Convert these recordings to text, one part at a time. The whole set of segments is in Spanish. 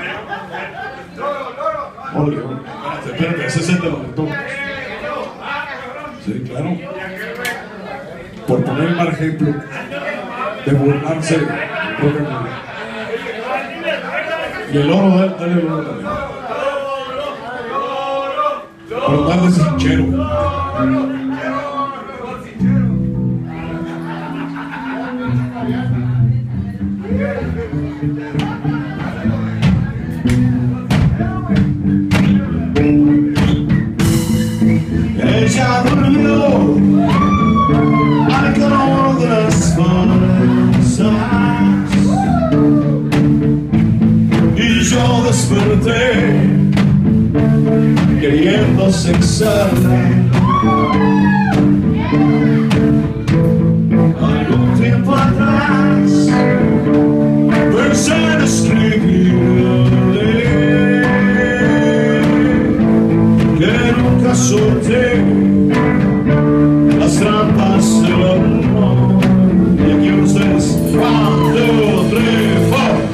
Oye, espérate, ese es el de los retoques. Sí, claro. Por poner el mal ejemplo de burlarse de rock and roll. Y el oro, dale el oro también. Pero tal de sinchero. Ella durmió al calor de las fuerzas y yo desperté queriendo sexarla. Algún tiempo atrás pensé en escribirle que nunca solté las trampas del amor. Y aquí ustedes, 1, 2, 3, 4.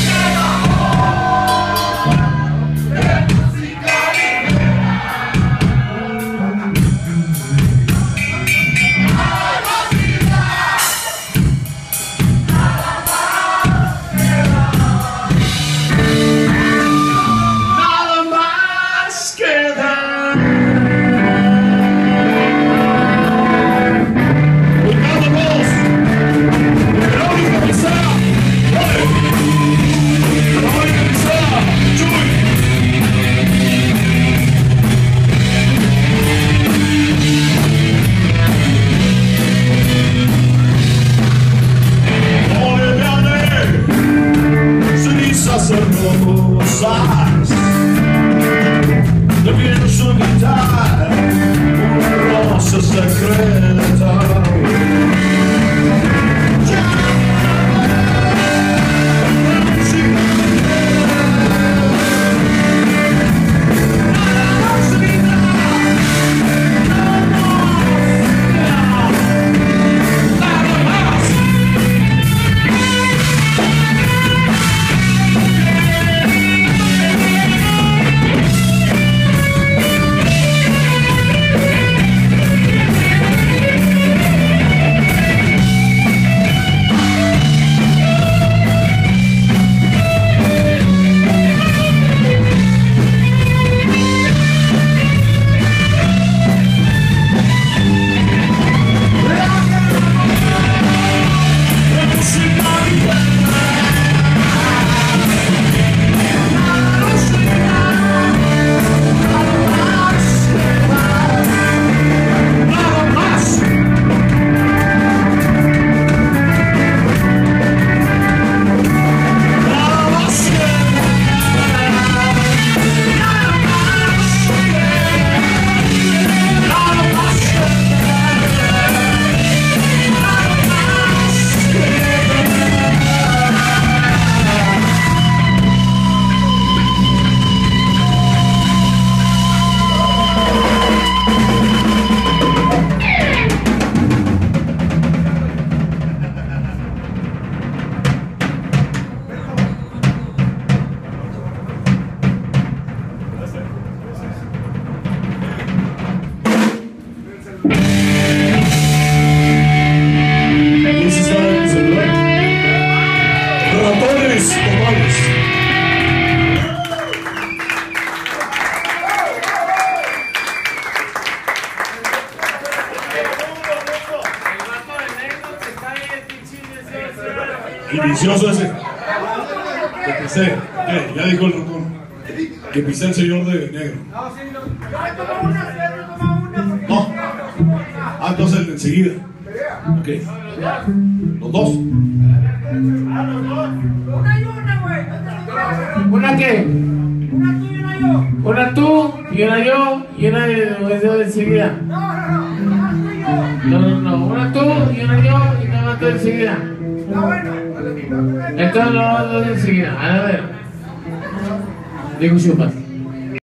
Yo pienso quitar una rosa secreta. Y vicioso ese. Que pisé. ¿Qué? Ya dijo el ratón. Que pisé el señor de negro. No. Ah, entonces el de enseguida. Ok. Los dos. Una y una, güey. ¿Una qué? Una tú y una yo. Una tú y una yo y una de enseguida. No. Una tú y una yo y una tú enseguida. Entonces los dos enseguida. A ver. Digo chupas.